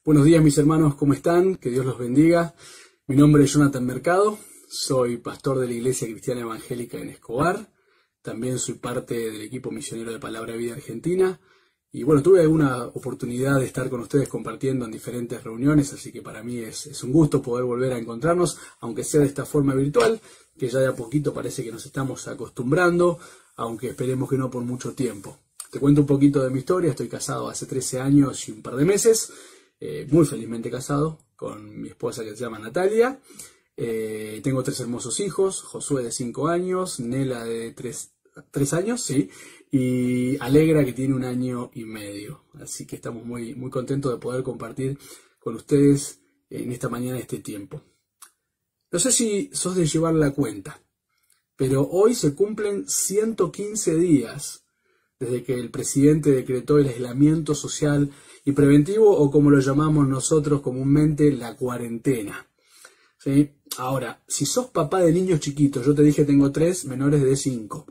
Buenos días mis hermanos, ¿cómo están? Que Dios los bendiga. Mi nombre es Jonathan Mercado, soy pastor de la Iglesia Cristiana Evangélica en Escobar. También soy parte del equipo misionero de Palabra Vida Argentina. Y bueno, tuve alguna oportunidad de estar con ustedes compartiendo en diferentes reuniones, así que para mí es un gusto poder volver a encontrarnos, aunque sea de esta forma virtual, que ya de a poquito parece que nos estamos acostumbrando, aunque esperemos que no por mucho tiempo. Te cuento un poquito de mi historia. Estoy casado hace 13 años y un par de meses, muy felizmente casado con mi esposa que se llama Natalia. Tengo 3 hermosos hijos, Josué de 5 años, Nela de 3 años, sí, y Alegra que tiene 1 año y medio. Así que estamos muy contentos de poder compartir con ustedes en esta mañana este tiempo. No sé si sos de llevar la cuenta, pero hoy se cumplen 115 días desde que el presidente decretó el aislamiento social y preventivo, o como lo llamamos nosotros comúnmente, la cuarentena. ¿Sí? Ahora, si sos papá de niños chiquitos, yo te dije tengo 3 menores de 5.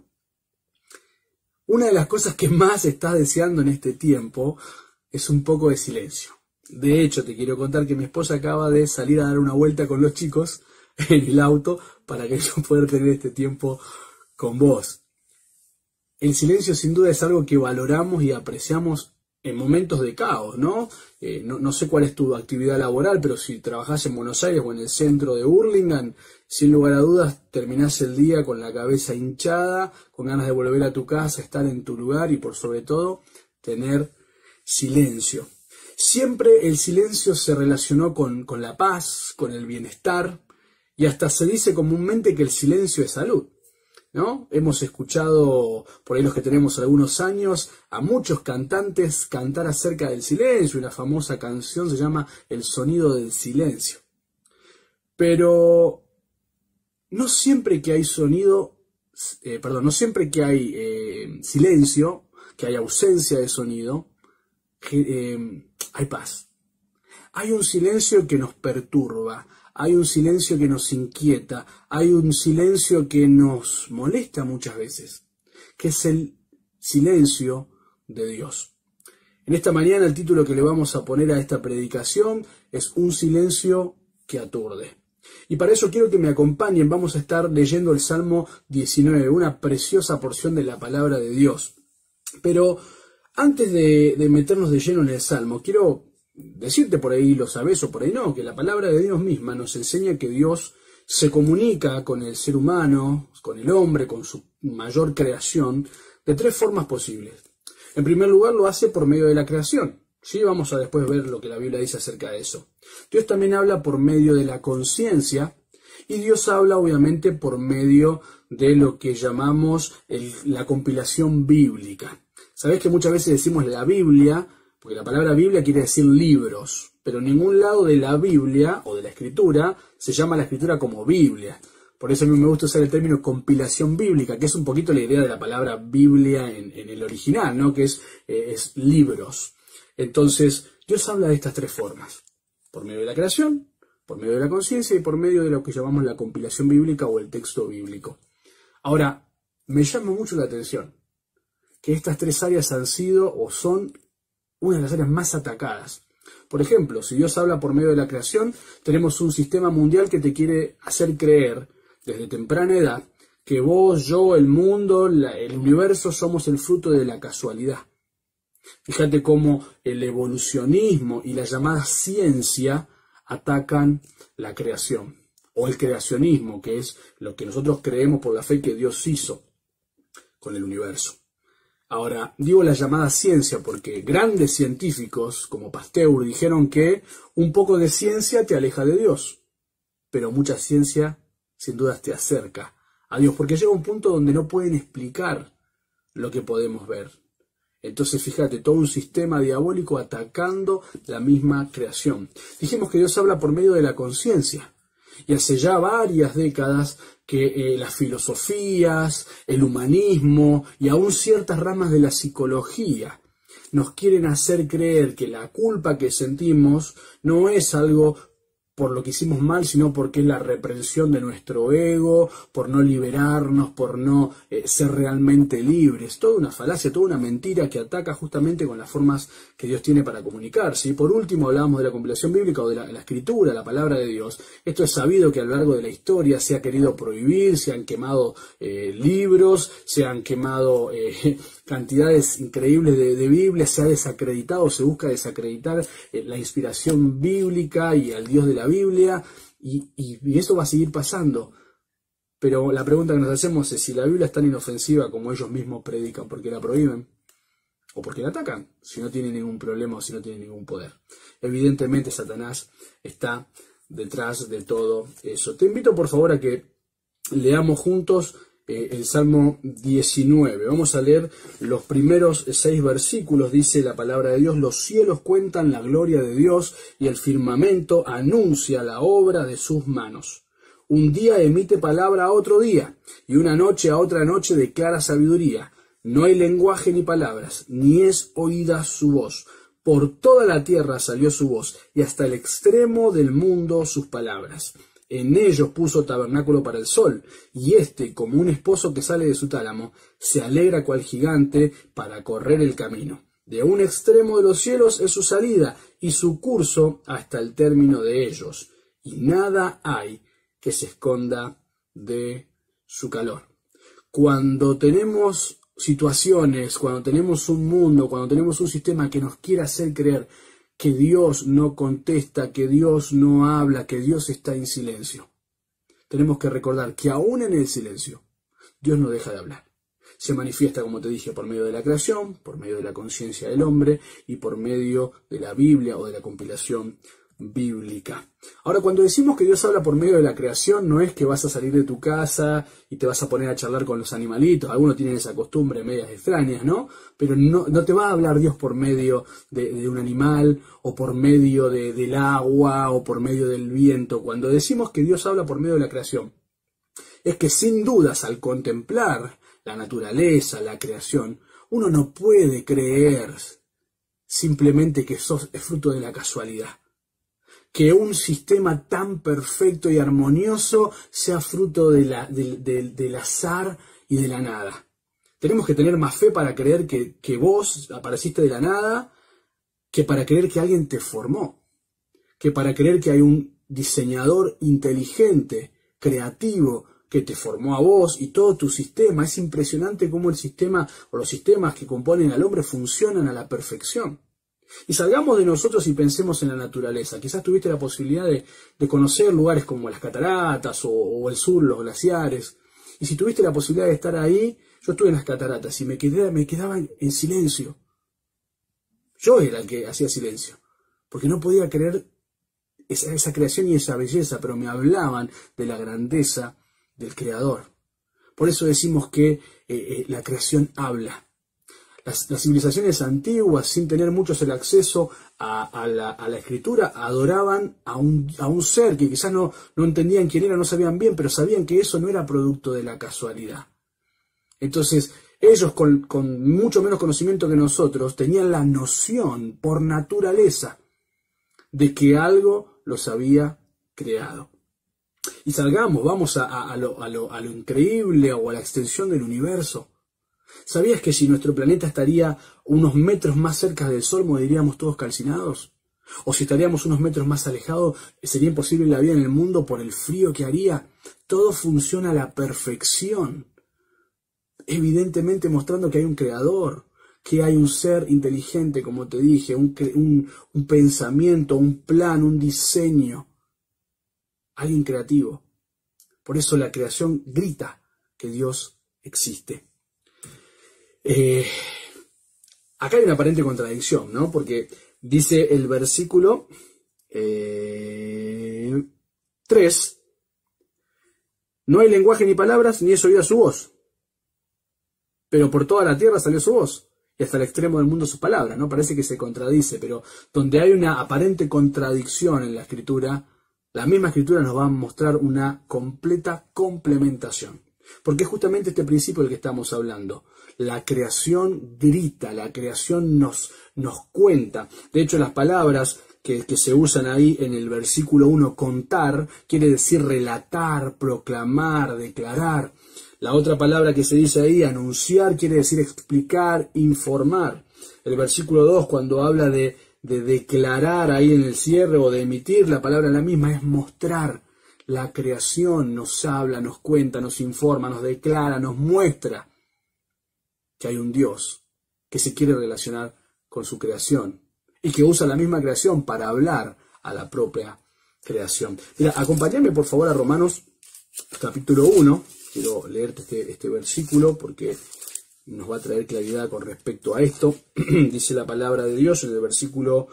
Una de las cosas que más estás deseando en este tiempo es un poco de silencio. De hecho, te quiero contar que mi esposa acaba de salir a dar una vuelta con los chicos en el auto para que yo pueda tener este tiempo con vos. El silencio sin duda es algo que valoramos y apreciamos en momentos de caos, ¿no? No sé cuál es tu actividad laboral, pero si trabajás en Buenos Aires o en el centro de Hurlingham, sin lugar a dudas terminás el día con la cabeza hinchada, con ganas de volver a tu casa, estar en tu lugar y por sobre todo tener silencio. Siempre el silencio se relacionó con la paz, con el bienestar, y hasta se dice comúnmente que el silencio es salud, ¿no? Hemos escuchado, por ahí los que tenemos algunos años, a muchos cantantes cantar acerca del silencio. Una famosa canción se llama El sonido del silencio. Pero no siempre que hay no siempre que hay silencio, que hay ausencia de sonido, hay paz. Hay un silencio que nos perturba. Hay un silencio que nos inquieta, hay un silencio que nos molesta muchas veces, que es el silencio de Dios. En esta mañana el título que le vamos a poner a esta predicación es Un silencio que aturde. Y para eso quiero que me acompañen. Vamos a estar leyendo el Salmo 19, una preciosa porción de la palabra de Dios. Pero antes de meternos de lleno en el Salmo, quiero decirte, por ahí lo sabes o por ahí no, que la palabra de Dios misma nos enseña que Dios se comunica con el ser humano, con el hombre, con su mayor creación, de 3 formas posibles. En primer lugar, lo hace por medio de la creación. Sí, vamos a después ver lo que la Biblia dice acerca de eso. Dios también habla por medio de la conciencia, y Dios habla obviamente por medio de lo que llamamos la compilación bíblica. Sabés que muchas veces decimos la Biblia, porque la palabra Biblia quiere decir libros, pero en ningún lado de la Biblia o de la Escritura se llama la Escritura como Biblia. Por eso a mí me gusta usar el término compilación bíblica, que es un poquito la idea de la palabra Biblia en el original, ¿no? Que es libros. Entonces, Dios habla de estas 3 formas: por medio de la creación, por medio de la conciencia y por medio de lo que llamamos la compilación bíblica o el texto bíblico. Ahora, me llama mucho la atención que estas 3 áreas han sido o son una de las áreas más atacadas. Por ejemplo, si Dios habla por medio de la creación, tenemos un sistema mundial que te quiere hacer creer desde temprana edad que vos, yo, el mundo, el universo somos el fruto de la casualidad. Fíjate cómo el evolucionismo y la llamada ciencia atacan la creación, o el creacionismo, que es lo que nosotros creemos por la fe que Dios hizo con el universo. Ahora, digo la llamada ciencia porque grandes científicos como Pasteur dijeron que un poco de ciencia te aleja de Dios, pero mucha ciencia sin dudas te acerca a Dios, porque llega un punto donde no pueden explicar lo que podemos ver. Entonces, fíjate, todo un sistema diabólico atacando la misma creación. Dijimos que Dios habla por medio de la conciencia. Y hace ya varias décadas que las filosofías, el humanismo y aún ciertas ramas de la psicología nos quieren hacer creer que la culpa que sentimos no es algo por lo que hicimos mal, sino porque es la reprensión de nuestro ego, por no liberarnos, por no ser realmente libres. Toda una falacia, toda una mentira que ataca justamente con las formas que Dios tiene para comunicarse. Y por último hablábamos de la compilación bíblica o de la escritura, la palabra de Dios. Esto es sabido que a lo largo de la historia se ha querido prohibir, se han quemado libros, se han quemado cantidades increíbles de Biblia, se ha desacreditado, se busca desacreditar la inspiración bíblica y al Dios de la Biblia, y eso va a seguir pasando. Pero la pregunta que nos hacemos es si la Biblia es tan inofensiva como ellos mismos predican, ¿por qué la prohíben? ¿O por qué la atacan? Si no tiene ningún problema o si no tiene ningún poder. Evidentemente Satanás está detrás de todo eso. Te invito por favor a que leamos juntos el Salmo 19. Vamos a leer los primeros 6 versículos. Dice la palabra de Dios: los cielos cuentan la gloria de Dios y el firmamento anuncia la obra de sus manos. Un día emite palabra a otro día y una noche a otra noche declara sabiduría. No hay lenguaje ni palabras, ni es oída su voz. Por toda la tierra salió su voz y hasta el extremo del mundo sus palabras. En ellos puso tabernáculo para el sol, y éste, como un esposo que sale de su tálamo, se alegra cual gigante para correr el camino. De un extremo de los cielos es su salida, y su curso hasta el término de ellos, y nada hay que se esconda de su calor. Cuando tenemos situaciones, cuando tenemos un mundo, cuando tenemos un sistema que nos quiere hacer creer que Dios no contesta, que Dios no habla, que Dios está en silencio, tenemos que recordar que aún en el silencio, Dios no deja de hablar. Se manifiesta, como te dije, por medio de la creación, por medio de la conciencia del hombre y por medio de la Biblia o de la compilación bíblica. Ahora, cuando decimos que Dios habla por medio de la creación, no es que vas a salir de tu casa y te vas a poner a charlar con los animalitos. Algunos tienen esa costumbre medias extrañas, ¿no? Pero no te va a hablar Dios por medio de un animal, o por medio del agua, o por medio del viento. Cuando decimos que Dios habla por medio de la creación, es que sin dudas al contemplar la naturaleza, la creación, uno no puede creer simplemente que eso es fruto de la casualidad. Que un sistema tan perfecto y armonioso sea fruto del azar y de la nada. Tenemos que tener más fe para creer que vos apareciste de la nada, que para creer que alguien te formó, que para creer que hay un diseñador inteligente, creativo, que te formó a vos y todo tu sistema. Es impresionante cómo el sistema o los sistemas que componen al hombre funcionan a la perfección. Y salgamos de nosotros y pensemos en la naturaleza. Quizás tuviste la posibilidad de conocer lugares como las cataratas o el sur, los glaciares. Y si tuviste la posibilidad de estar ahí, yo estuve en las cataratas y me quedaba en silencio. Yo era el que hacía silencio, porque no podía creer esa creación y esa belleza, pero me hablaban de la grandeza del Creador. Por eso decimos que la creación habla. Las civilizaciones antiguas, sin tener muchos el acceso a la escritura, adoraban a un ser que quizás no entendían quién era, no sabían bien, pero sabían que eso no era producto de la casualidad. Entonces, ellos con mucho menos conocimiento que nosotros, tenían la noción por naturaleza de que algo los había creado. Y vamos a lo increíble o a la extensión del universo. ¿Sabías que si nuestro planeta estaría unos metros más cerca del Sol, moriríamos todos calcinados? ¿O si estaríamos unos metros más alejados, sería imposible la vida en el mundo por el frío que haría? Todo funciona a la perfección, evidentemente mostrando que hay un creador, que hay un ser inteligente, como te dije, un pensamiento, un plan, un diseño, alguien creativo. Por eso la creación grita que Dios existe. Acá hay una aparente contradicción, ¿no? Porque dice el versículo 3, no hay lenguaje ni palabras, ni es oída su voz, pero por toda la tierra salió su voz, y hasta el extremo del mundo sus palabras, ¿no? Parece que se contradice, pero donde hay una aparente contradicción en la escritura, la misma escritura nos va a mostrar una completa complementación. Porque es justamente este principio del que estamos hablando. La creación grita, la creación nos cuenta. De hecho, las palabras que se usan ahí en el versículo 1, contar, quiere decir relatar, proclamar, declarar. La otra palabra que se dice ahí, anunciar, quiere decir explicar, informar. El versículo 2, cuando habla de declarar ahí en el cierre o de emitir, la palabra la misma es mostrar. La creación nos habla, nos cuenta, nos informa, nos declara, nos muestra que hay un Dios que se quiere relacionar con su creación y que usa la misma creación para hablar a la propia creación. Mira, acompáñame por favor a Romanos capítulo 1. Quiero leerte este versículo porque nos va a traer claridad con respecto a esto. Dice la palabra de Dios en el versículo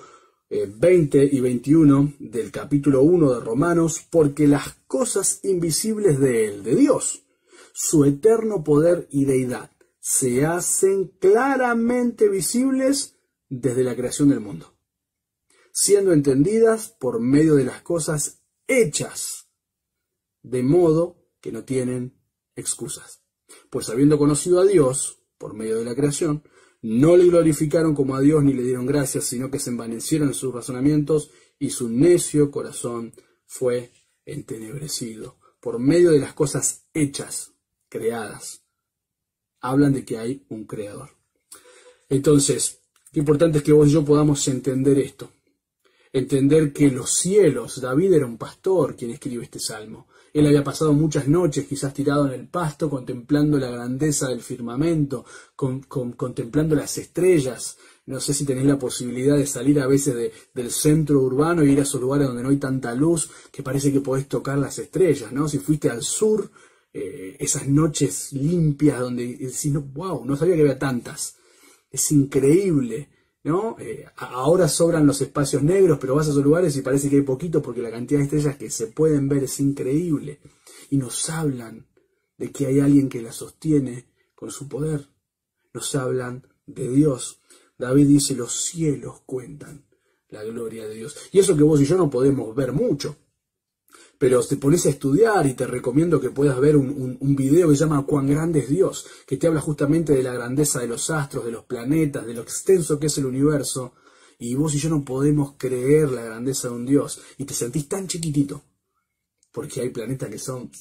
20 y 21 del capítulo 1 de Romanos, porque las cosas invisibles de Él, de Dios, su eterno poder y deidad, se hacen claramente visibles desde la creación del mundo, siendo entendidas por medio de las cosas hechas, de modo que no tienen excusas. Pues habiendo conocido a Dios por medio de la creación, no le glorificaron como a Dios ni le dieron gracias, sino que se envanecieron en sus razonamientos y su necio corazón fue entenebrecido. Por medio de las cosas hechas, creadas, hablan de que hay un creador. Entonces, qué importante es que vos y yo podamos entender esto. Entender que los cielos, David era un pastor quien escribe este salmo. Él había pasado muchas noches quizás tirado en el pasto, contemplando la grandeza del firmamento, contemplando las estrellas. No sé si tenés la posibilidad de salir a veces del centro urbano e ir a esos lugares donde no hay tanta luz, que parece que podés tocar las estrellas, ¿no? Si fuiste al sur, esas noches limpias donde decís, no, wow, no sabía que había tantas. Es increíble, ¿no? Ahora sobran los espacios negros, pero vas a esos lugares y parece que hay poquito porque la cantidad de estrellas que se pueden ver es increíble. Y nos hablan de que hay alguien que la sostiene con su poder. Nos hablan de Dios. David dice, los cielos cuentan la gloria de Dios. Y eso que vos y yo no podemos ver mucho. Pero te pones a estudiar y te recomiendo que puedas ver un video que se llama Cuán grande es Dios, que te habla justamente de la grandeza de los astros, de los planetas, de lo extenso que es el universo. Y vos y yo no podemos creer la grandeza de un Dios. Y te sentís tan chiquitito, porque hay planetas que son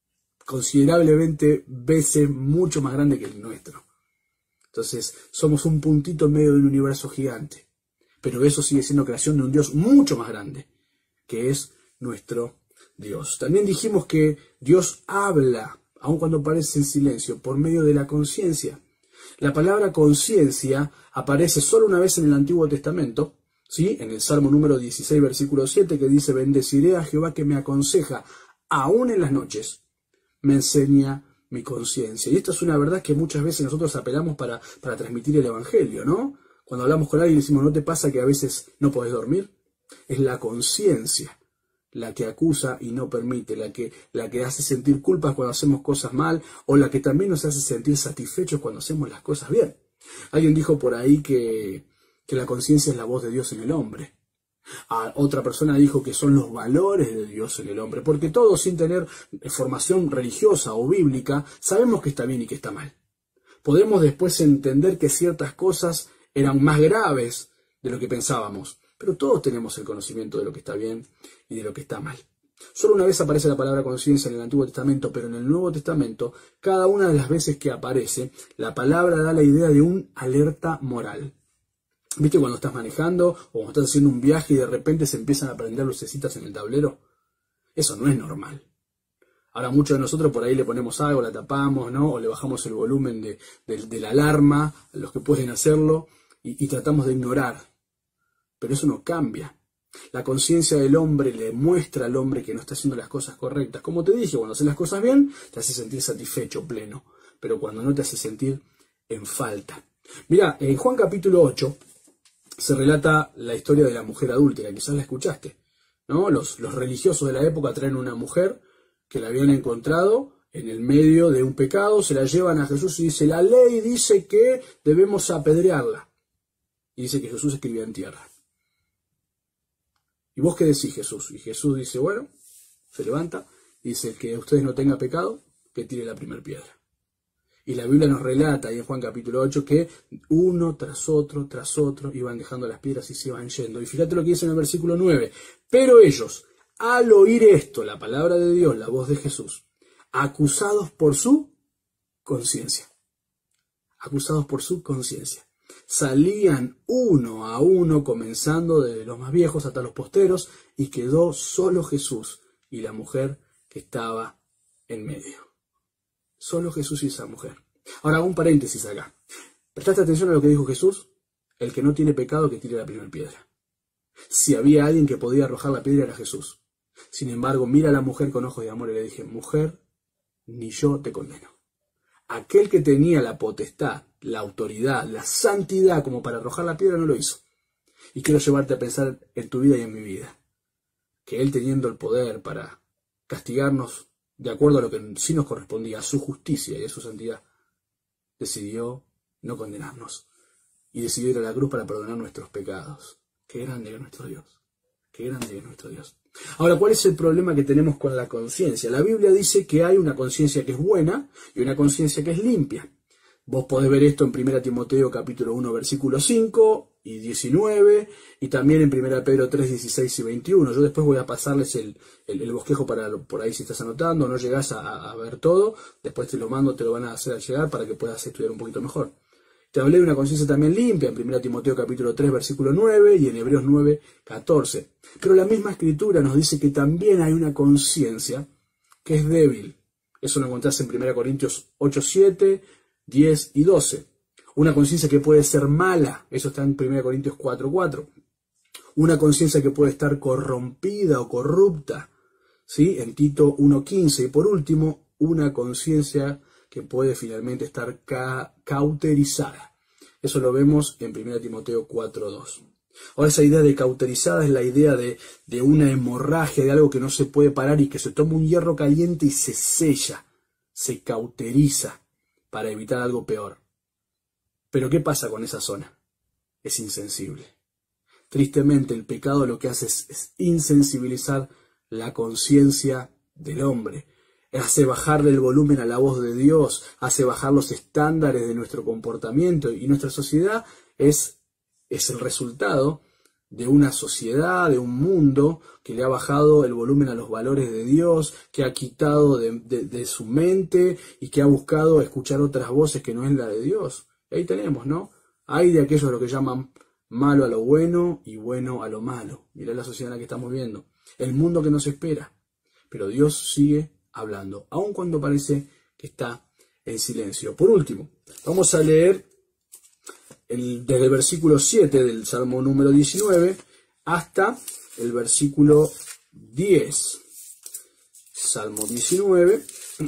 considerablemente veces mucho más grandes que el nuestro. Entonces, somos un puntito en medio de un universo gigante. Pero eso sigue siendo creación de un Dios mucho más grande, que es nuestro Dios. También dijimos que Dios habla, aun cuando parece en silencio, por medio de la conciencia. La palabra conciencia aparece solo una vez en el Antiguo Testamento, ¿sí? En el Salmo número 16, versículo 7, que dice, bendeciré a Jehová que me aconseja, aún en las noches, me enseña mi conciencia. Y esto es una verdad que muchas veces nosotros apelamos para transmitir el Evangelio, ¿no? Cuando hablamos con alguien y decimos, ¿no te pasa que a veces no podés dormir? Es la conciencia la que acusa y no permite, la que hace sentir culpas cuando hacemos cosas mal, o la que también nos hace sentir satisfechos cuando hacemos las cosas bien. Alguien dijo por ahí que la conciencia es la voz de Dios en el hombre. Otra persona dijo que son los valores de Dios en el hombre, porque todos, sin tener formación religiosa o bíblica, sabemos que está bien y que está mal. Podemos después entender que ciertas cosas eran más graves de lo que pensábamos, pero todos tenemos el conocimiento de lo que está bien y de lo que está mal. Solo una vez aparece la palabra conciencia en el Antiguo Testamento, pero en el Nuevo Testamento, cada una de las veces que aparece, la palabra da la idea de un alerta moral. ¿Viste cuando estás manejando o cuando estás haciendo un viaje y de repente se empiezan a prender lucecitas en el tablero? Eso no es normal. Ahora muchos de nosotros por ahí le ponemos algo, la tapamos, ¿no? O le bajamos el volumen de la alarma, a los que pueden hacerlo, y tratamos de ignorar. Pero eso no cambia. La conciencia del hombre le muestra al hombre que no está haciendo las cosas correctas. Como te dije, cuando haces las cosas bien, te hace sentir satisfecho, pleno. Pero cuando no te hace sentir en falta. Mirá, en Juan capítulo 8 se relata la historia de la mujer adúltera. Quizás la escuchaste, ¿no? Los religiosos de la época traen una mujer que la habían encontrado en el medio de un pecado, se la llevan a Jesús y dice, la ley dice que debemos apedrearla. Y dice que Jesús escribía en tierra. ¿Y vos qué decís, Jesús? Y Jesús dice, bueno, se levanta, dice, que ustedes no tengan pecado, que tire la primera piedra. Y la Biblia nos relata, ahí en Juan capítulo 8, que uno tras otro, iban dejando las piedras y se iban yendo. Y fíjate lo que dice en el versículo 9. Pero ellos, al oír esto, la palabra de Dios, la voz de Jesús, acusados por su conciencia, salían uno a uno, comenzando desde los más viejos hasta los posteros, y quedó solo Jesús y la mujer que estaba en medio. Solo Jesús y esa mujer. Ahora hago un paréntesis acá. ¿Prestaste atención a lo que dijo Jesús? El que no tiene pecado, que tire la primera piedra. Si había alguien que podía arrojar la piedra, era Jesús. Sin embargo, mira a la mujer con ojos de amor y le dije: mujer, ni yo te condeno. Aquel que tenía la potestad, la autoridad, la santidad como para arrojar la piedra, no lo hizo. Y quiero llevarte a pensar en tu vida y en mi vida. Que Él, teniendo el poder para castigarnos de acuerdo a lo que sí nos correspondía, a su justicia y a su santidad, decidió no condenarnos. Y decidió ir a la cruz para perdonar nuestros pecados. Qué grande es nuestro Dios. Qué grande es nuestro Dios. Ahora, ¿cuál es el problema que tenemos con la conciencia? La Biblia dice que hay una conciencia que es buena y una conciencia que es limpia. Vos podés ver esto en 1 Timoteo capítulo 1, versículos 5 y 19, y también en 1 Pedro 3, 16 y 21. Yo después voy a pasarles el bosquejo por ahí si estás anotando, no llegás a ver todo, después te lo mando, te lo van a hacer llegar para que puedas estudiar un poquito mejor. Te hablé de una conciencia también limpia en 1 Timoteo capítulo 3, versículo 9 y en Hebreos 9, 14. Pero la misma escritura nos dice que también hay una conciencia que es débil. Eso lo encontrás en 1 Corintios 8, 7, 10 y 12. Una conciencia que puede ser mala. Eso está en 1 Corintios 4, 4. Una conciencia que puede estar corrompida o corrupta, ¿sí? En Tito 1, 15. Y por último, una conciencia que puede finalmente estar cauterizada. Eso lo vemos en 1 Timoteo 4, 2. Ahora, esa idea de cauterizada es la idea de una hemorragia, de algo que no se puede parar y que se toma un hierro caliente y se sella, se cauteriza para evitar algo peor. Pero ¿qué pasa con esa zona? Es insensible. Tristemente, el pecado lo que hace es insensibilizar la conciencia del hombre. Hace bajarle el volumen a la voz de Dios, hace bajar los estándares de nuestro comportamiento, y nuestra sociedad es el resultado de una sociedad, de un mundo que le ha bajado el volumen a los valores de Dios, que ha quitado de su mente y que ha buscado escuchar otras voces que no es la de Dios. Y ahí tenemos, ¿no? Hay de aquellos lo que llaman malo a lo bueno y bueno a lo malo. Mirá la sociedad en la que estamos viendo. El mundo que nos espera. Pero Dios sigue hablando, aun cuando parece que está en silencio. Por último, vamos a leer desde el versículo 7 del Salmo número 19 hasta el versículo 10. Salmo 19,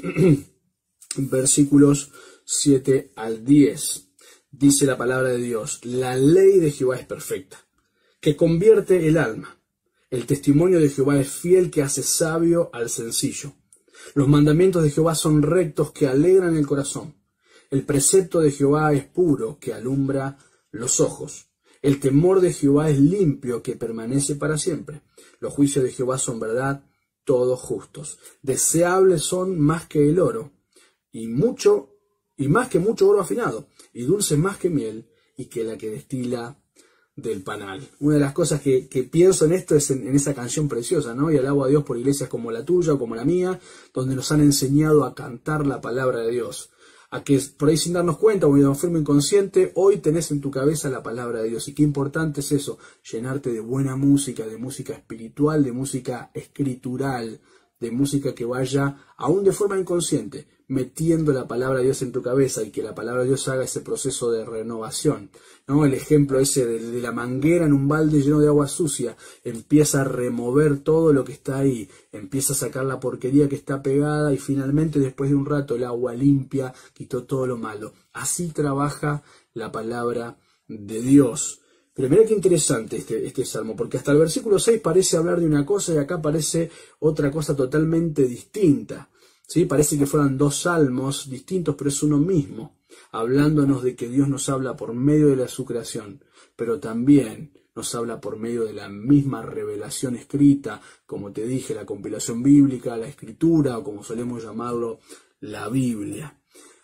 versículos 7 al 10. Dice la palabra de Dios: la ley de Jehová es perfecta, que convierte el alma. El testimonio de Jehová es fiel, que hace sabio al sencillo. Los mandamientos de Jehová son rectos, que alegran el corazón. El precepto de Jehová es puro, que alumbra los ojos. El temor de Jehová es limpio, que permanece para siempre. Los juicios de Jehová son verdad, todos justos. Deseables son más que el oro, y más que mucho oro afinado, y dulces más que miel, y que la que destila del panal. Una de las cosas que pienso en esto es en esa canción preciosa, ¿no? Y alabo a Dios por iglesias como la tuya o como la mía, donde nos han enseñado a cantar la palabra de Dios. A que por ahí, sin darnos cuenta o de forma inconsciente, hoy tenés en tu cabeza la palabra de Dios. Y qué importante es eso, llenarte de buena música, de música espiritual, de música escritural, de música que vaya, aún de forma inconsciente, metiendo la palabra de Dios en tu cabeza, y que la palabra de Dios haga ese proceso de renovación, ¿no? El ejemplo ese de la manguera en un balde lleno de agua sucia, empieza a remover todo lo que está ahí, empieza a sacar la porquería que está pegada, y finalmente, después de un rato, el agua limpia quitó todo lo malo. Así trabaja la palabra de Dios. Pero mirá qué interesante este salmo, porque hasta el versículo 6 parece hablar de una cosa y acá parece otra cosa totalmente distinta. ¿Sí? Parece que fueran dos salmos distintos, pero es uno mismo, hablándonos de que Dios nos habla por medio de su creación, pero también nos habla por medio de la misma revelación escrita, como te dije, la compilación bíblica, la escritura, o como solemos llamarlo, la Biblia.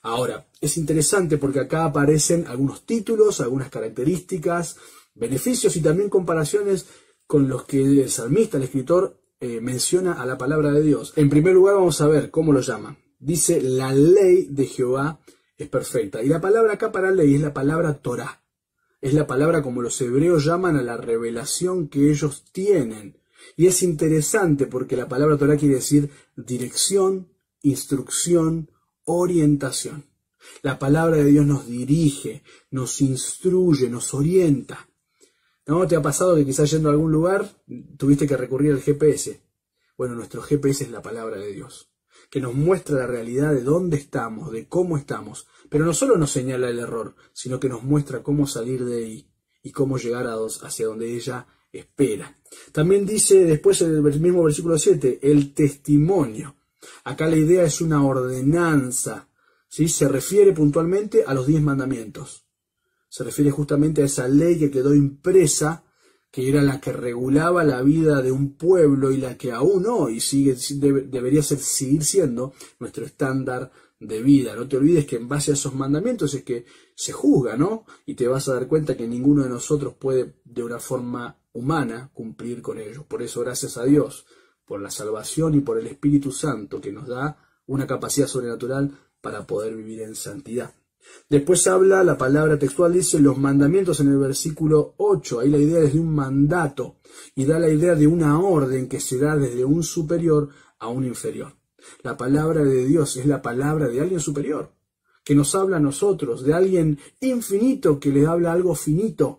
Ahora, es interesante porque acá aparecen algunos títulos, algunas características, beneficios y también comparaciones con los que el salmista, el escritor, menciona a la palabra de Dios. En primer lugar vamos a ver cómo lo llama. Dice, la ley de Jehová es perfecta. Y la palabra acá para ley es la palabra Torá. Es la palabra como los hebreos llaman a la revelación que ellos tienen. Y es interesante porque la palabra Torá quiere decir dirección, instrucción, orientación. La palabra de Dios nos dirige, nos instruye, nos orienta. ¿No te ha pasado que quizás yendo a algún lugar tuviste que recurrir al GPS? Bueno, nuestro GPS es la palabra de Dios, que nos muestra la realidad de dónde estamos, de cómo estamos, pero no solo nos señala el error, sino que nos muestra cómo salir de ahí y cómo llegar hacia donde ella espera. También dice después en el mismo versículo 7, el testimonio. Acá la idea es una ordenanza, ¿sí? Se refiere puntualmente a los 10 mandamientos. Se refiere justamente a esa ley que quedó impresa, que era la que regulaba la vida de un pueblo y la que aún hoy debería seguir siendo nuestro estándar de vida. No te olvides que en base a esos mandamientos es que se juzga, ¿no? Y te vas a dar cuenta que ninguno de nosotros puede de una forma humana cumplir con ellos. Por eso, gracias a Dios, por la salvación y por el Espíritu Santo que nos da una capacidad sobrenatural para poder vivir en santidad. Después habla, la palabra textual dice los mandamientos en el versículo 8, ahí la idea es de un mandato y da la idea de una orden que se da desde un superior a un inferior. La palabra de Dios es la palabra de alguien superior, que nos habla a nosotros, de alguien infinito que le habla a algo finito,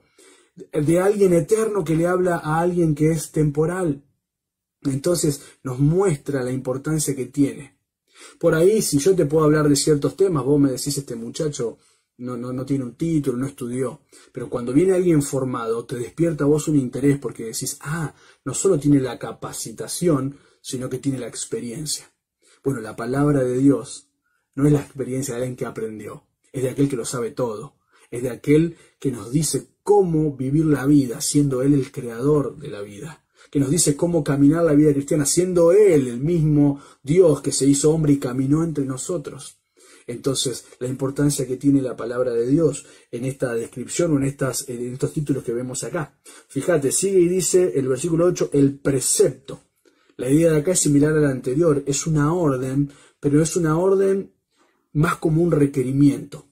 de alguien eterno que le habla a alguien que es temporal. Entonces nos muestra la importancia que tiene. Por ahí, si yo te puedo hablar de ciertos temas, vos me decís, este muchacho no tiene un título, no estudió. Pero cuando viene alguien formado, te despierta a vos un interés porque decís, no solo tiene la capacitación, sino que tiene la experiencia. Bueno, la palabra de Dios no es la experiencia de alguien que aprendió, es de aquel que lo sabe todo. Es de aquel que nos dice cómo vivir la vida, siendo Él el creador de la vida. Que nos dice cómo caminar la vida cristiana, siendo Él el mismo Dios que se hizo hombre y caminó entre nosotros. Entonces, la importancia que tiene la palabra de Dios en esta descripción o en estos títulos que vemos acá. Fíjate, sigue y dice el versículo 8, el precepto. La idea de acá es similar a la anterior, es una orden, pero es una orden más como un requerimiento.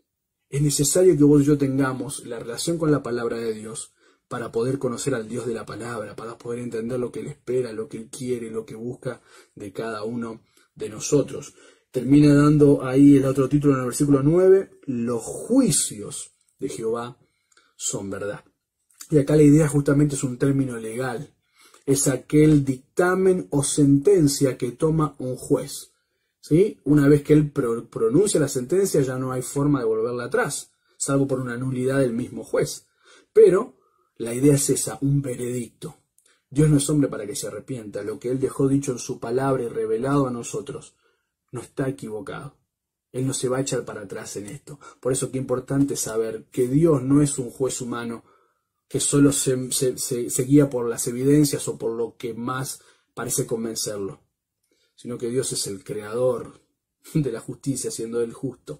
Es necesario que vos y yo tengamos la relación con la palabra de Dios para poder conocer al Dios de la palabra, para poder entender lo que Él espera, lo que Él quiere, lo que busca de cada uno de nosotros. Termina dando ahí el otro título en el versículo 9, los juicios de Jehová son verdad. Y acá la idea justamente es un término legal, es aquel dictamen o sentencia que toma un juez. ¿Sí? Una vez que él pronuncia la sentencia ya no hay forma de volverla atrás, salvo por una nulidad del mismo juez. Pero la idea es esa, un veredicto. Dios no es hombre para que se arrepienta. Lo que Él dejó dicho en su palabra y revelado a nosotros no está equivocado. Él no se va a echar para atrás en esto. Por eso qué importante saber que Dios no es un juez humano que solo se guía por las evidencias o por lo que más parece convencerlo, sino que Dios es el creador de la justicia, siendo Él justo,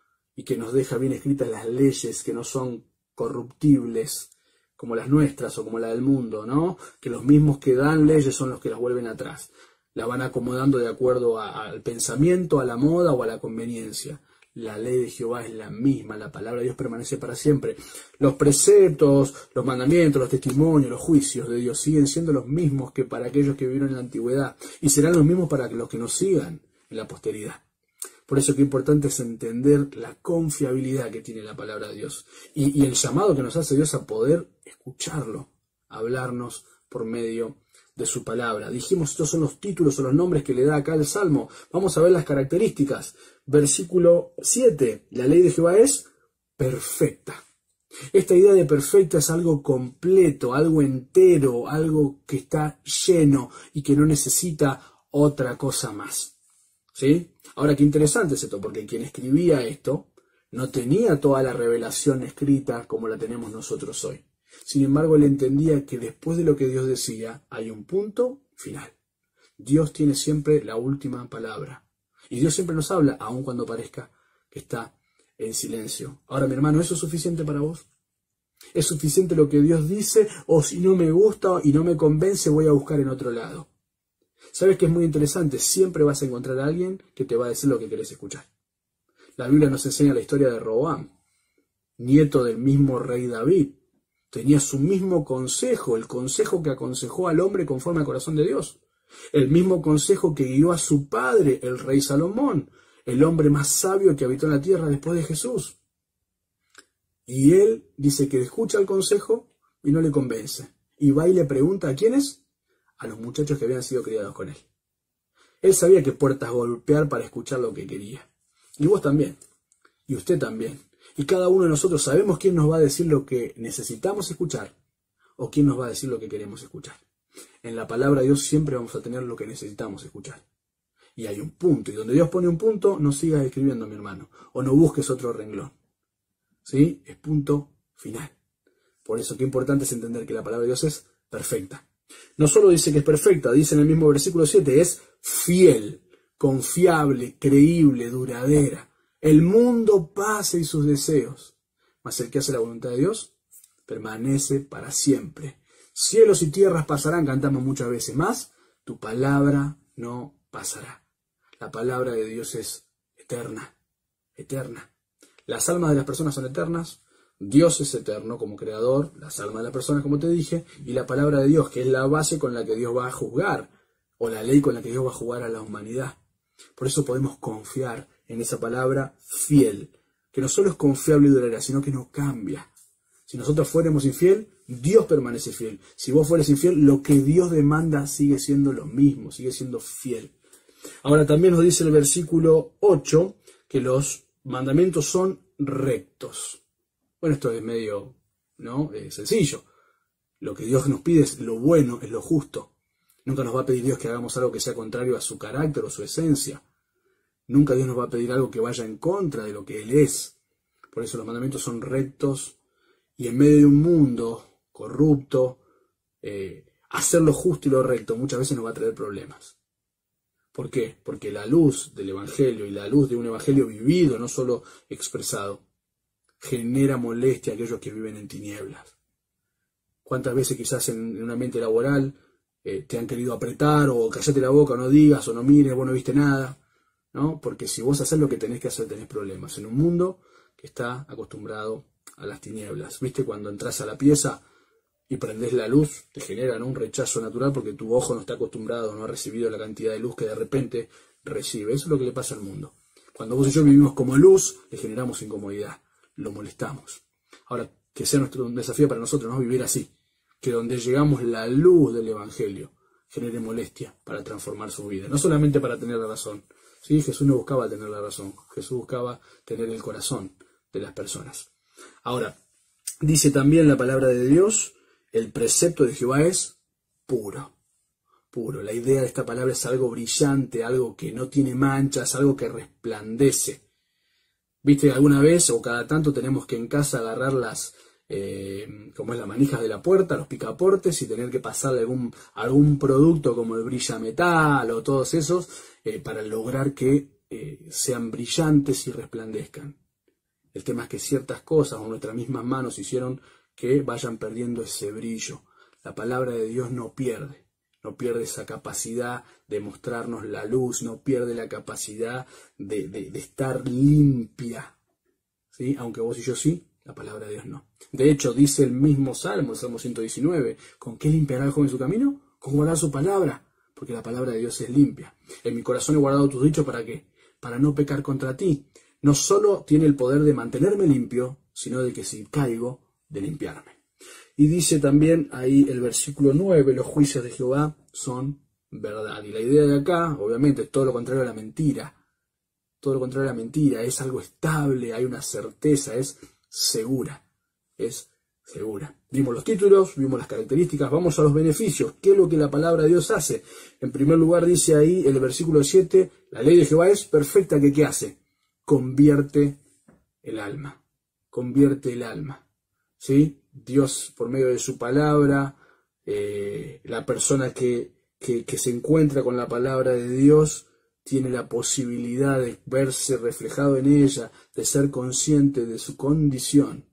y que nos deja bien escritas las leyes que no son corruptibles, como las nuestras o como la del mundo, ¿no? Que los mismos que dan leyes son los que las vuelven atrás. La van acomodando de acuerdo al pensamiento, a la moda o a la conveniencia. La ley de Jehová es la misma, la palabra de Dios permanece para siempre. Los preceptos, los mandamientos, los testimonios, los juicios de Dios siguen siendo los mismos que para aquellos que vivieron en la antigüedad y serán los mismos para los que nos sigan en la posteridad. Por eso qué importante es entender la confiabilidad que tiene la palabra de Dios y el llamado que nos hace Dios a poder escucharlo, hablarnos por medio de su palabra. Dijimos, estos son los títulos o los nombres que le da acá el Salmo. Vamos a ver las características. Versículo 7. La ley de Jehová es perfecta. Esta idea de perfecta es algo completo, algo entero, algo que está lleno y que no necesita otra cosa más. ¿Sí? Ahora, qué interesante es esto, porque quien escribía esto no tenía toda la revelación escrita como la tenemos nosotros hoy. Sin embargo, él entendía que después de lo que Dios decía, hay un punto final. Dios tiene siempre la última palabra. Y Dios siempre nos habla, aun cuando parezca que está en silencio. Ahora, mi hermano, ¿eso es suficiente para vos? ¿Es suficiente lo que Dios dice? O si no me gusta y no me convence, voy a buscar en otro lado. ¿Sabes qué es muy interesante? Siempre vas a encontrar a alguien que te va a decir lo que querés escuchar. La Biblia nos enseña la historia de Roboam, nieto del mismo rey David. Tenía su mismo consejo, el consejo que aconsejó al hombre conforme al corazón de Dios. El mismo consejo que guió a su padre, el rey Salomón, el hombre más sabio que habitó en la tierra después de Jesús. Y él dice que escucha el consejo y no le convence. Y va y le pregunta ¿a quiénes? A los muchachos que habían sido criados con él. Él sabía qué puertas golpear para escuchar lo que quería. Y vos también. Y usted también. Y cada uno de nosotros sabemos quién nos va a decir lo que necesitamos escuchar o quién nos va a decir lo que queremos escuchar. En la palabra de Dios siempre vamos a tener lo que necesitamos escuchar. Y hay un punto. Y donde Dios pone un punto, no sigas escribiendo, mi hermano. O no busques otro renglón. ¿Sí? Es punto final. Por eso qué importante es entender que la palabra de Dios es perfecta. No solo dice que es perfecta, dice en el mismo versículo 7, es fiel, confiable, creíble, duradera. El mundo pasa y sus deseos, mas el que hace la voluntad de Dios permanece para siempre. Cielos y tierras pasarán, cantamos muchas veces, más tu palabra no pasará. La palabra de Dios es eterna, eterna. Las almas de las personas son eternas, Dios es eterno como creador, las almas de las personas, como te dije, y la palabra de Dios, que es la base con la que Dios va a juzgar, o la ley con la que Dios va a juzgar a la humanidad. Por eso podemos confiar en esa palabra fiel, que no solo es confiable y duradera, sino que no cambia. Si nosotros fuéramos infiel, Dios permanece fiel. Si vos fueres infiel, lo que Dios demanda sigue siendo lo mismo, sigue siendo fiel. Ahora también nos dice el versículo 8 que los mandamientos son rectos. Bueno, esto es medio, ¿no? Sencillo. Lo que Dios nos pide es lo bueno, es lo justo. Nunca nos va a pedir Dios que hagamos algo que sea contrario a su carácter o su esencia. Nunca Dios nos va a pedir algo que vaya en contra de lo que Él es. Por eso los mandamientos son rectos y en medio de un mundo corrupto, hacer lo justo y lo recto muchas veces nos va a traer problemas. ¿Por qué? Porque la luz del Evangelio y la luz de un Evangelio vivido, no solo expresado, genera molestia a aquellos que viven en tinieblas. ¿Cuántas veces quizás en un ambiente laboral te han querido apretar o callate la boca, o no digas, o no mires, vos no viste nada? ¿No? Porque si vos haces lo que tenés que hacer, tenés problemas. En un mundo que está acostumbrado a las tinieblas. ¿Viste? Cuando entras a la pieza y prendés la luz, te generan un rechazo natural porque tu ojo no está acostumbrado, no ha recibido la cantidad de luz que de repente recibe. Eso es lo que le pasa al mundo. Cuando vos y yo vivimos como luz, le generamos incomodidad, lo molestamos. Ahora, que sea nuestro desafío para nosotros, ¿no? Vivir así. Que donde llegamos la luz del Evangelio genere molestia para transformar su vida. No solamente para tener la razón. ¿Sí? Jesús no buscaba tener la razón. Jesús buscaba tener el corazón de las personas. Ahora, dice también la palabra de Dios, el precepto de Jehová es puro. Puro. La idea de esta palabra es algo brillante, algo que no tiene manchas, algo que resplandece. ¿Viste? Alguna vez o cada tanto tenemos que en casa agarrar las, como es las manijas de la puerta, los picaportes y tener que pasarle algún producto como el brillametal o todos esos para lograr que sean brillantes y resplandezcan. El tema es que ciertas cosas o nuestras mismas manos hicieron que vayan perdiendo ese brillo. La palabra de Dios no pierde esa capacidad de mostrarnos la luz, no pierde la capacidad de estar limpia, ¿sí? Aunque vos y yo sí, la palabra de Dios no. De hecho, dice el mismo Salmo, el Salmo 119, ¿con qué limpiará el joven su camino? Con guardar su palabra, porque la palabra de Dios es limpia. En mi corazón he guardado tus dichos, ¿para qué? Para no pecar contra ti. No solo tiene el poder de mantenerme limpio, sino de que si caigo, de limpiarme. Y dice también ahí el versículo 9, los juicios de Jehová son verdad. Y la idea de acá, obviamente, es todo lo contrario a la mentira. Todo lo contrario a la mentira, es algo estable, hay una certeza, es segura. Es segura. Vimos los títulos, vimos las características, vamos a los beneficios. ¿Qué es lo que la palabra de Dios hace? En primer lugar dice ahí el versículo 7, la ley de Jehová es perfecta, que ¿qué hace? Convierte el alma. Convierte el alma. ¿Sí? Dios, por medio de su palabra, la persona que se encuentra con la palabra de Dios, tiene la posibilidad de verse reflejado en ella, de ser consciente de su condición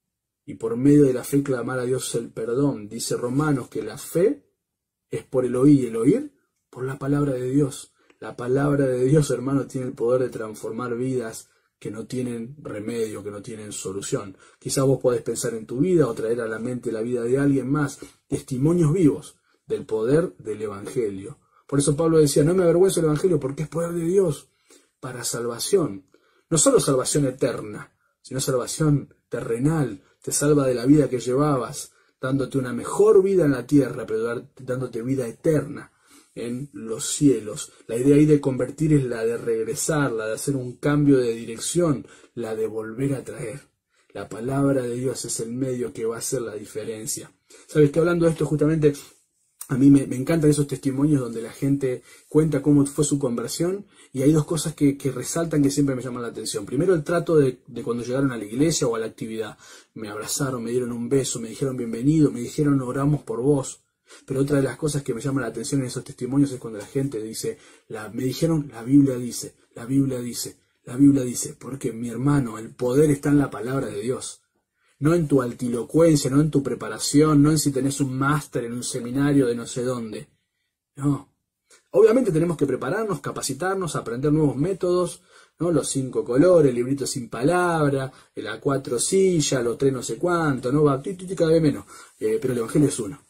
y por medio de la fe clamar a Dios el perdón. Dice Romanos que la fe es por el oír y el oír por la palabra de Dios. La palabra de Dios, hermano, tiene el poder de transformar vidas que no tienen remedio, que no tienen solución. Quizá vos podés pensar en tu vida o traer a la mente la vida de alguien más, testimonios vivos del poder del Evangelio. Por eso Pablo decía, no me avergüenzo del Evangelio porque es poder de Dios para salvación. No solo salvación eterna, sino salvación terrenal. Te salva de la vida que llevabas, dándote una mejor vida en la tierra, pero dándote vida eterna en los cielos. La idea ahí de convertir es la de regresar, la de hacer un cambio de dirección, la de volver a traer. La palabra de Dios es el medio que va a hacer la diferencia. ¿Sabes que hablando de esto justamente... A mí me encantan esos testimonios donde la gente cuenta cómo fue su conversión y hay dos cosas que resaltan que siempre me llaman la atención. Primero, el trato de cuando llegaron a la iglesia o a la actividad. Me abrazaron, me dieron un beso, me dijeron bienvenido, me dijeron oramos por vos. Pero otra de las cosas que me llama la atención en esos testimonios es cuando la gente dice, me dijeron, la Biblia dice, la Biblia dice, la Biblia dice, porque mi hermano, el poder está en la palabra de Dios. No en tu altilocuencia, no en tu preparación, no en si tenés un máster en un seminario de no sé dónde. No. Obviamente tenemos que prepararnos, capacitarnos, aprender nuevos métodos, ¿no? Los 5 colores, el librito sin palabra, la 4 sillas, los 3 no sé cuánto, ¿no? Va cada vez menos. Pero el Evangelio es uno.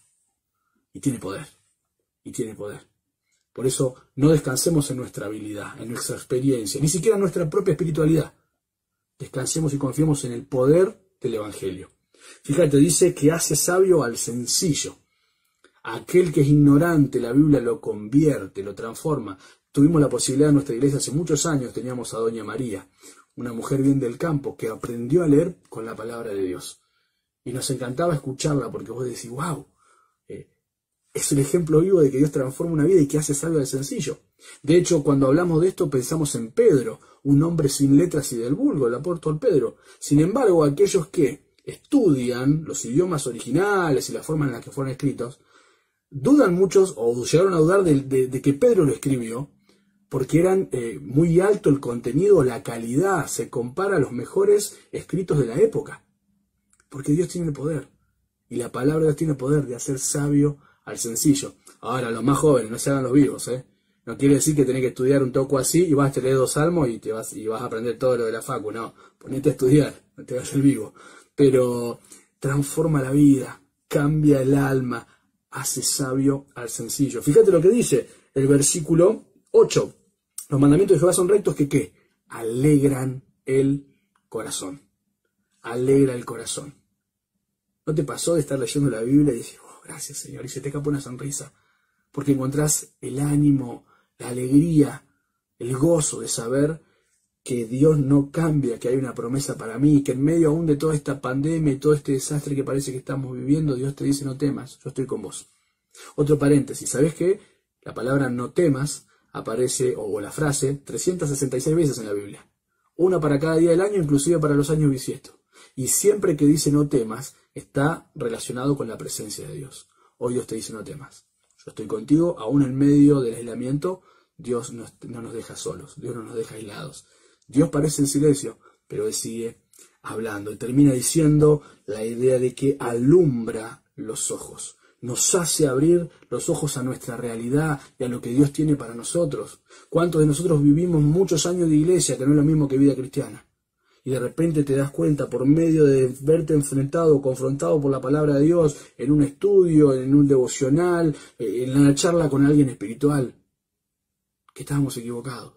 Y tiene poder. Y tiene poder. Por eso no descansemos en nuestra habilidad, en nuestra experiencia, ni siquiera en nuestra propia espiritualidad. Descansemos y confiemos en el poder del Evangelio. Fíjate, dice que hace sabio al sencillo. Aquel que es ignorante, la Biblia lo convierte, lo transforma. Tuvimos la posibilidad en nuestra iglesia hace muchos años, teníamos a Doña María, una mujer bien del campo, que aprendió a leer con la palabra de Dios. Y nos encantaba escucharla porque vos decís, wow, es el ejemplo vivo de que Dios transforma una vida y que hace sabio al sencillo. De hecho, cuando hablamos de esto pensamos en Pedro, un hombre sin letras y del vulgo, el apóstol Pedro. Sin embargo, aquellos que estudian los idiomas originales y la forma en la que fueron escritos, dudan muchos o llegaron a dudar de que Pedro lo escribió, porque eran muy alto el contenido, la calidad, se compara a los mejores escritos de la época. Porque Dios tiene el poder, y la palabra de Dios tiene el poder de hacer sabio al sencillo. Ahora, los más jóvenes, no se hagan los vivos, No quiere decir que tenés que estudiar un toco así y vas a leer 2 salmos y vas a aprender todo lo de la facu. No, ponete a estudiar, no te vas a hacer vivo. Pero transforma la vida, cambia el alma, hace sabio al sencillo. Fíjate lo que dice el versículo 8. Los mandamientos de Jehová son rectos que ¿qué? Alegran el corazón. Alegra el corazón. ¿No te pasó de estar leyendo la Biblia y decir, oh, gracias Señor, y se te escapa una sonrisa? Porque encontrás el ánimo, la alegría, el gozo de saber que Dios no cambia, que hay una promesa para mí, que en medio aún de toda esta pandemia y todo este desastre que parece que estamos viviendo, Dios te dice no temas, yo estoy con vos. Otro paréntesis, ¿sabés qué? La palabra no temas aparece, o la frase, 366 veces en la Biblia. Una para cada día del año, inclusive para los años bisiestos. Y siempre que dice no temas, está relacionado con la presencia de Dios. Hoy Dios te dice no temas. Yo estoy contigo, aún en medio del aislamiento, Dios no nos deja solos, Dios no nos deja aislados. Dios parece en silencio, pero Él sigue hablando. Y termina diciendo la idea de que alumbra los ojos. Nos hace abrir los ojos a nuestra realidad y a lo que Dios tiene para nosotros. ¿Cuántos de nosotros vivimos muchos años de iglesia, que no es lo mismo que vida cristiana? Y de repente te das cuenta, por medio de verte enfrentado, confrontado por la palabra de Dios, en un estudio, en un devocional, en una charla con alguien espiritual, que estábamos equivocados.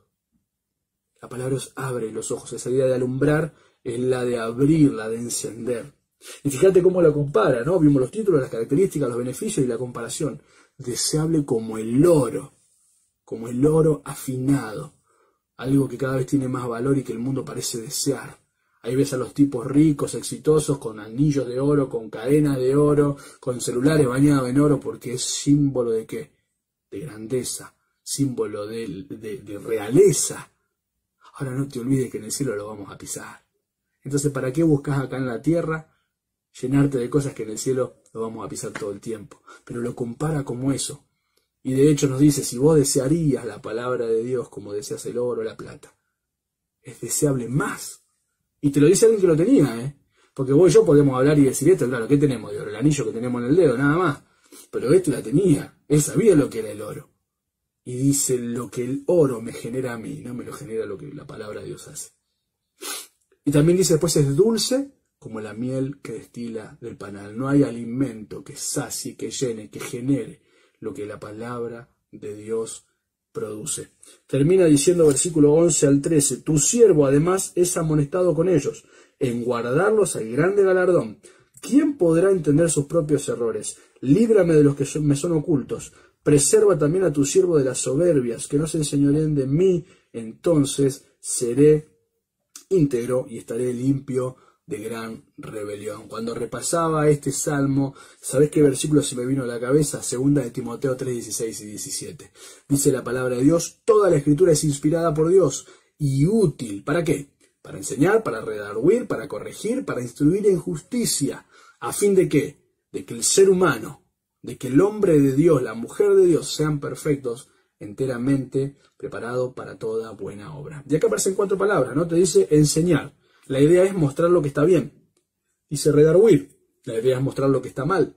La palabra os abre los ojos. Esa idea de alumbrar es la de abrir, la de encender. Y fíjate cómo la compara, ¿no? Vimos los títulos, las características, los beneficios y la comparación. Deseable como el oro afinado. Algo que cada vez tiene más valor y que el mundo parece desear. Ahí ves a los tipos ricos, exitosos, con anillos de oro, con cadenas de oro, con celulares bañados en oro, porque es símbolo de ¿qué? De grandeza, símbolo de realeza. Ahora no te olvides que en el cielo lo vamos a pisar. Entonces, ¿para qué buscas acá en la tierra llenarte de cosas que en el cielo lo vamos a pisar todo el tiempo? Pero lo compara como eso. Y de hecho nos dice, si vos desearías la palabra de Dios como deseas el oro o la plata, es deseable más. Y te lo dice alguien que lo tenía, ¿eh? Porque vos y yo podemos hablar y decir esto, claro, ¿qué tenemos de oro? El anillo que tenemos en el dedo, nada más. Pero este la tenía, él sabía lo que era el oro. Y dice, lo que el oro me genera a mí, no me lo genera lo que la palabra de Dios hace. Y también dice después, es dulce como la miel que destila del panal. No hay alimento que sacie, que llene, que genere lo que la palabra de Dios produce. Termina diciendo versículo 11 al 13, tu siervo además es amonestado con ellos, en guardarlos hay grande galardón. ¿Quién podrá entender sus propios errores? Líbrame de los que me son ocultos. Preserva también a tu siervo de las soberbias, que no se enseñoreen de mí, entonces seré íntegro y estaré limpio de gran rebelión. Cuando repasaba este salmo, ¿sabés qué versículo se me vino a la cabeza? Segunda de Timoteo 3, 16 y 17. Dice la palabra de Dios, toda la escritura es inspirada por Dios y útil. ¿Para qué? Para enseñar, para redarguir, para corregir, para instruir en justicia. ¿A fin de qué? De que el ser humano, de que el hombre de Dios, la mujer de Dios sean perfectos, enteramente preparado para toda buena obra. Y acá aparecen 4 palabras, ¿no? Te dice enseñar. La idea es mostrar lo que está bien. Dice redarguir. La idea es mostrar lo que está mal.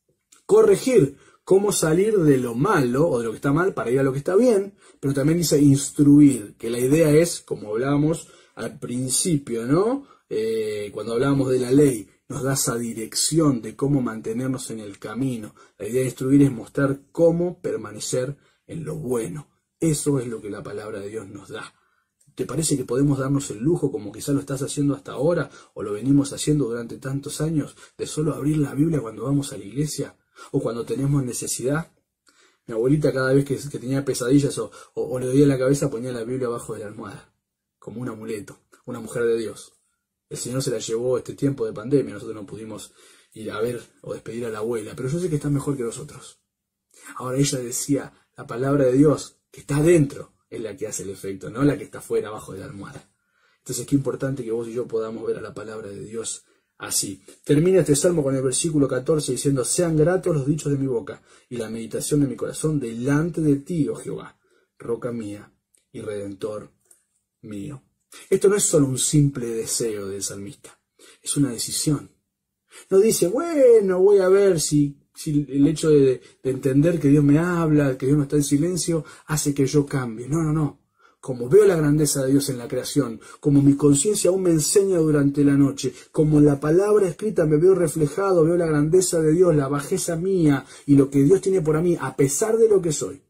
Corregir. Cómo salir de lo malo o de lo que está mal para ir a lo que está bien. Pero también dice instruir. Que la idea es, como hablábamos al principio, ¿no? Cuando hablábamos de la ley, nos da esa dirección de cómo mantenernos en el camino. La idea de instruir es mostrar cómo permanecer en lo bueno. Eso es lo que la palabra de Dios nos da. ¿Te parece que podemos darnos el lujo, como quizás lo estás haciendo hasta ahora, o lo venimos haciendo durante tantos años, de solo abrir la Biblia cuando vamos a la iglesia, o cuando tenemos necesidad? Mi abuelita cada vez que tenía pesadillas o le dolía la cabeza ponía la Biblia abajo de la almohada, como un amuleto, una mujer de Dios. El Señor se la llevó este tiempo de pandemia, nosotros no pudimos ir a ver o despedir a la abuela, pero yo sé que está mejor que nosotros. Ahora ella decía, la palabra de Dios que está adentro es la que hace el efecto, no la que está afuera, abajo de la almohada. Entonces qué importante que vos y yo podamos ver a la palabra de Dios así. Termina este salmo con el versículo 14 diciendo, sean gratos los dichos de mi boca y la meditación de mi corazón delante de ti, oh Jehová, roca mía y redentor mío. Esto no es solo un simple deseo del salmista, es una decisión. No dice, bueno, voy a ver si el hecho de entender que Dios me habla, que Dios no está en silencio, hace que yo cambie. No, no, no. Como veo la grandeza de Dios en la creación, como mi conciencia aún me enseña durante la noche, como en la palabra escrita me veo reflejado, veo la grandeza de Dios, la bajeza mía y lo que Dios tiene por mí, a pesar de lo que soy,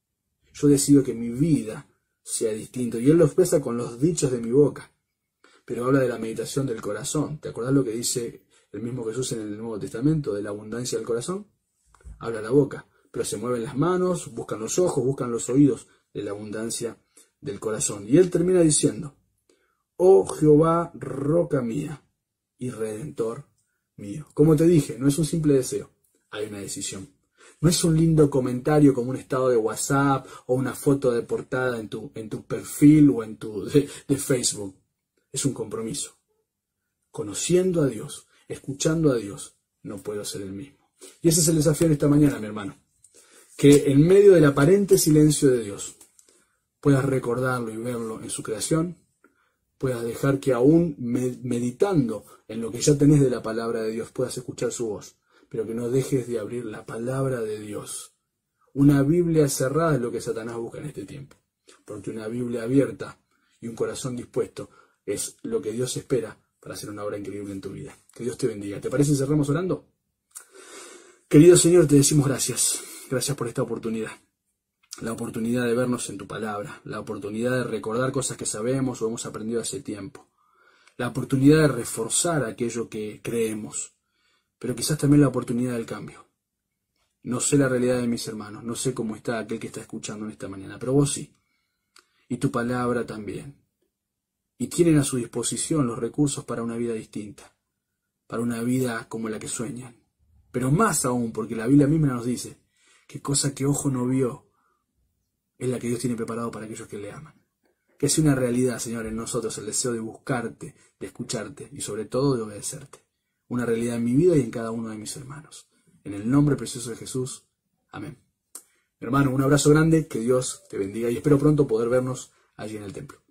yo decido que mi vida sea distinta. Y Él lo expresa con los dichos de mi boca. Pero habla de la meditación del corazón. ¿Te acordás lo que dice el mismo Jesús en el Nuevo Testamento, de la abundancia del corazón? Habla la boca, pero se mueven las manos, buscan los ojos, buscan los oídos de la abundancia del corazón. Y Él termina diciendo, oh Jehová, roca mía y redentor mío. Como te dije, no es un simple deseo, hay una decisión. No es un lindo comentario como un estado de WhatsApp o una foto de portada en tu perfil o en de Facebook. Es un compromiso. Conociendo a Dios, escuchando a Dios, no puedo ser el mismo. Y ese es el desafío de esta mañana, mi hermano. Que en medio del aparente silencio de Dios, puedas recordarlo y verlo en su creación, puedas dejar que aún meditando en lo que ya tenés de la palabra de Dios, puedas escuchar su voz, pero que no dejes de abrir la palabra de Dios. Una Biblia cerrada es lo que Satanás busca en este tiempo, porque una Biblia abierta y un corazón dispuesto es lo que Dios espera para hacer una obra increíble en tu vida. Que Dios te bendiga. ¿Te parece si cerramos orando? Querido Señor, te decimos gracias. Gracias por esta oportunidad. La oportunidad de vernos en tu palabra. La oportunidad de recordar cosas que sabemos o hemos aprendido hace tiempo. La oportunidad de reforzar aquello que creemos. Pero quizás también la oportunidad del cambio. No sé la realidad de mis hermanos. No sé cómo está aquel que está escuchando en esta mañana. Pero vos sí. Y tu palabra también. Y tienen a su disposición los recursos para una vida distinta, para una vida como la que sueñan. Pero más aún, porque la Biblia misma nos dice que cosa que ojo no vio es la que Dios tiene preparado para aquellos que le aman. Que sea una realidad, Señor, en nosotros el deseo de buscarte, de escucharte y sobre todo de obedecerte. Una realidad en mi vida y en cada uno de mis hermanos. En el nombre precioso de Jesús. Amén. Hermano, un abrazo grande, que Dios te bendiga y espero pronto poder vernos allí en el templo.